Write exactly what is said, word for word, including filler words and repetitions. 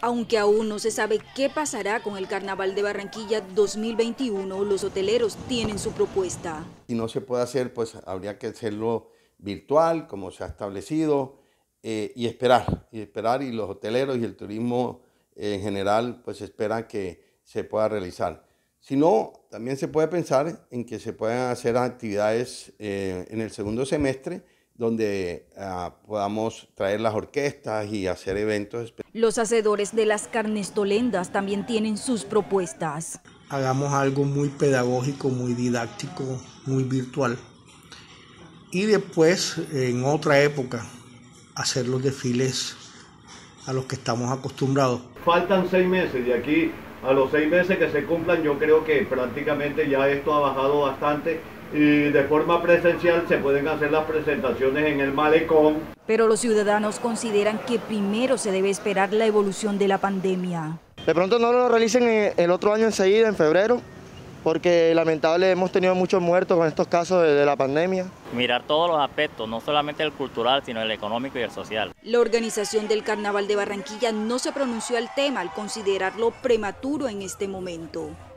Aunque aún no se sabe qué pasará con el Carnaval de Barranquilla dos mil veintiuno, los hoteleros tienen su propuesta. Si no se puede hacer, pues habría que hacerlo virtual, como se ha establecido, eh, y esperar, y esperar, y los hoteleros y el turismo eh, en general, pues esperan que se pueda realizar. Si no, también se puede pensar en que se puedan hacer actividades eh, en el segundo semestre, donde uh, podamos traer las orquestas y hacer eventos. Los hacedores de las carnestolendas también tienen sus propuestas. Hagamos algo muy pedagógico, muy didáctico, muy virtual. Y después, en otra época, hacer los desfiles a los que estamos acostumbrados. Faltan seis meses, de aquí a los seis meses que se cumplan, yo creo que prácticamente ya esto ha bajado bastante y de forma presencial se pueden hacer las presentaciones en el malecón. Pero los ciudadanos consideran que primero se debe esperar la evolución de la pandemia. De pronto no lo realicen el otro año enseguida, en febrero, porque lamentable hemos tenido muchos muertos con estos casos de, de la pandemia. Mirar todos los aspectos, no solamente el cultural, sino el económico y el social. La organización del Carnaval de Barranquilla no se pronunció al tema al considerarlo prematuro en este momento.